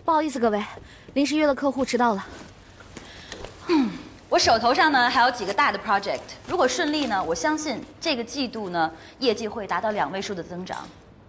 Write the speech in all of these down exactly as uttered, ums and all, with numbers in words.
不好意思，各位，临时约了客户，迟到了。 嗯，我手头上呢还有几个大的 project， 如果顺利呢，我相信这个季度呢业绩会达到两位数的增长。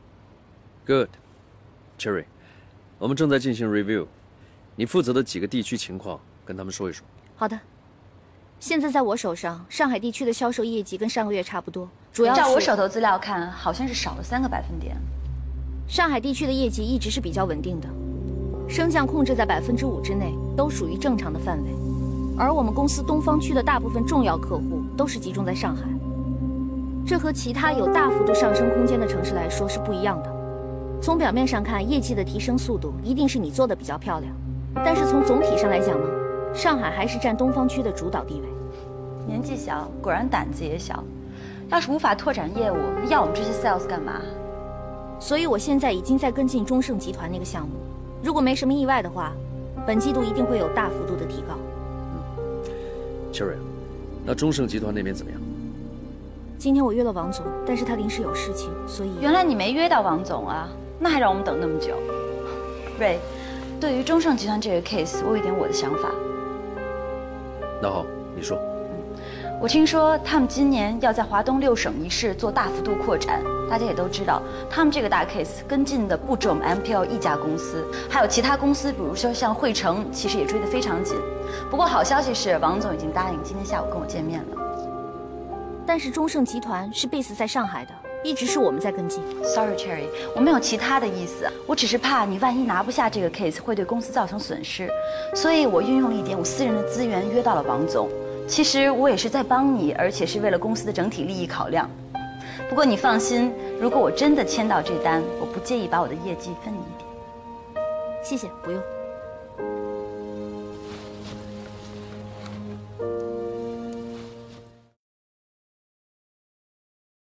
Good， Cherry， 我们正在进行 review， 你负责的几个地区情况跟他们说一说。 好的。现在在我手上，上海地区的销售业绩跟上个月差不多，主要是照我手头资料看，好像是少了三个百分点。 上海地区的业绩一直是比较稳定的，升降控制在百分之五之内，都属于正常的范围。而我们公司东方区的大部分重要客户都是集中在上海，这和其他有大幅度上升空间的城市来说是不一样的。从表面上看，业绩的提升速度一定是你做的比较漂亮，但是从总体上来讲呢，上海还是占东方区的主导地位。 年纪小，果然胆子也小。要是无法拓展业务，要我们这些 sales 干嘛？ 所以我现在已经在跟进中盛集团那个项目，如果没什么意外的话，本季度一定会有大幅度的提高。 嗯 ，Cherry， 那中盛集团那边怎么样？ 今天我约了王总，但是他临时有事情，所以…… 原来你没约到王总啊？那还让我们等那么久。瑞，对于中盛集团这个 case， 我有一点我的想法。 那好，你说。 我听说他们今年要在华东六省一市做大幅度扩展，大家也都知道，他们这个大 case 跟进的不止我们 M P L 一家公司，还有其他公司，比如说像汇成，其实也追得非常紧。不过好消息是，王总已经答应今天下午跟我见面了。 但是中盛集团是 base 在上海的，一直是我们在跟进。 Sorry Cherry， 我没有其他的意思，我只是怕你万一拿不下这个 case 会对公司造成损失，所以我运用了一点我私人的资源约到了王总。其实我也是在帮你，而且是为了公司的整体利益考量。不过你放心，如果我真的签到这单，我不介意把我的业绩分你一点。 谢谢，不用。